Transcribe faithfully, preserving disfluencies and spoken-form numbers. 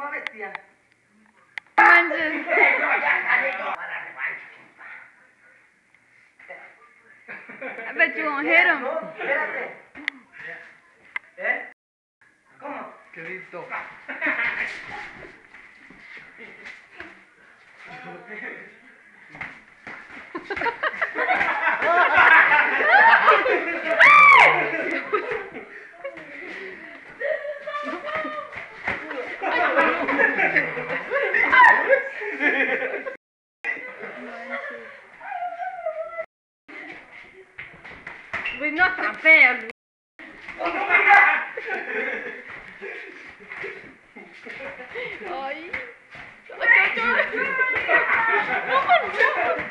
más bestia. Manches. I bet you won't hit him. No, espérate. ¿Eh? ¿Cómo? Qué listo. Pues no tan feo, Luis. Ay. Ay, ay, ay. No, no.